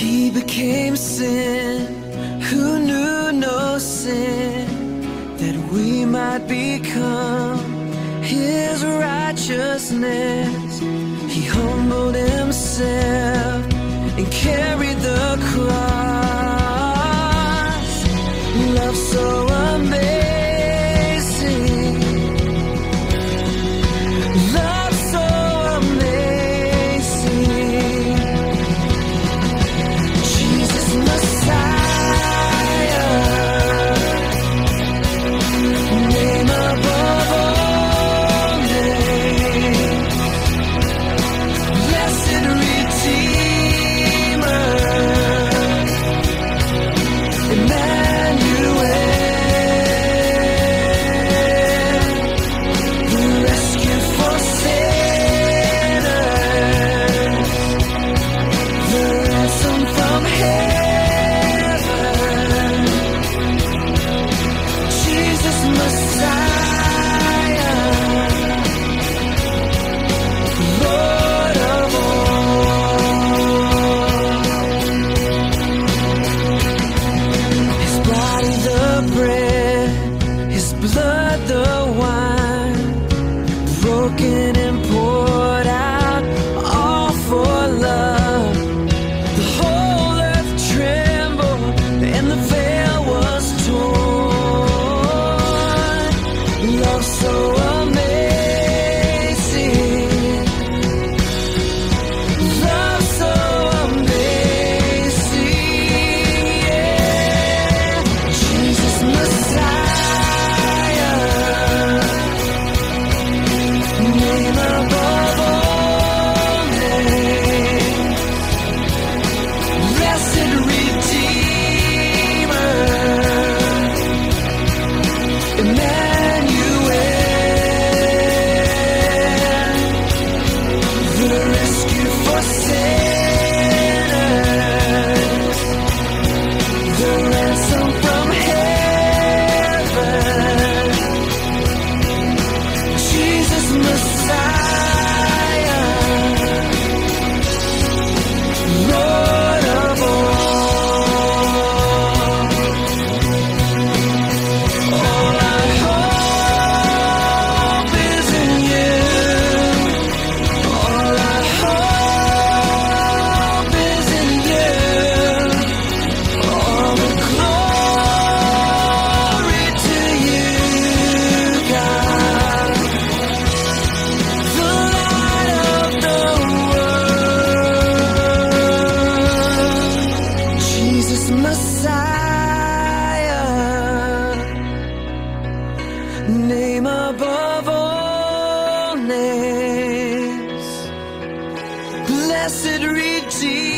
He became sin, who knew no sin, that we might become His righteousness. He humbled Himself and carried the cross. Love so amazing, love so amazing. Jesus Messiah, name above all names, blessed Redeemer, Emmanuel, the rescue for sinners, the ransom from heaven. Jesus Messiah, Lord of all. His body the bread, His blood the wine, broken and poured out, all for love. The whole earth trembled and the veil was torn. Love so amazing, love so amazing, yeah. Jesus Messiah, name above all names, blessed Redeemer, Emmanuel, the rescue for sinners, the ransom from heaven. Jesus Messiah, Lord of all. All our hope is in you. All our hope is in you. All the glory to you, God, the light of the world. Jesus Messiah, name above all names, blessed Redeemer.